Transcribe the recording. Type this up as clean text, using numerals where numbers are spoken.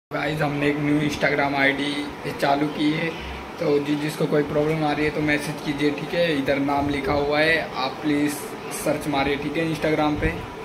Guys हमने एक new Instagram ID चालू की है, तो जिसको कोई प्रॉब्लम आ रही है तो मैसेज कीजिए, ठीक है। इधर नाम लिखा हुआ है, आप प्लीज़ सर्च मारिए, ठीक है, इंस्टाग्राम पे।